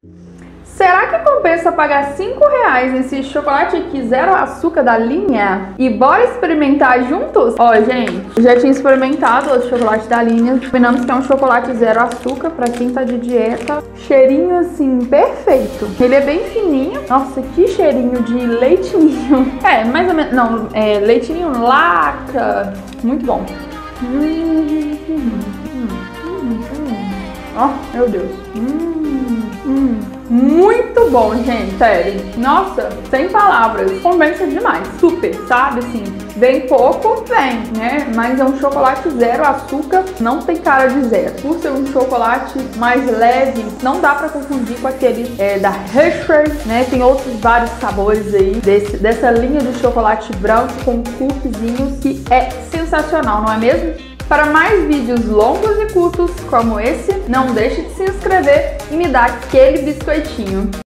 Será que compensa pagar R$5 nesse chocolate aqui zero açúcar da linha? E bora experimentar juntos? Ó, gente, eu já tinha experimentado o chocolate da linha. Combinamos que é um chocolate zero açúcar pra quem tá de dieta. Cheirinho assim, perfeito. Ele é bem fininho. Nossa, que cheirinho de leitinho. É, mais ou menos, não, é leitinho laca. Muito bom. Ó, meu Deus. Muito bom, gente, sério. Nossa, sem palavras. Compensa demais. Super, sabe? Assim, vem pouco, vem, né? Mas é um chocolate zero açúcar, não tem cara de zero. Por ser um chocolate mais leve, não dá pra confundir com aquele da Hershey's, né? Tem outros vários sabores aí dessa linha de chocolate branco com cookiezinhos que é sensacional, não é mesmo? Para mais vídeos longos e curtos como esse, não deixe de se inscrever e me dar aquele biscoitinho.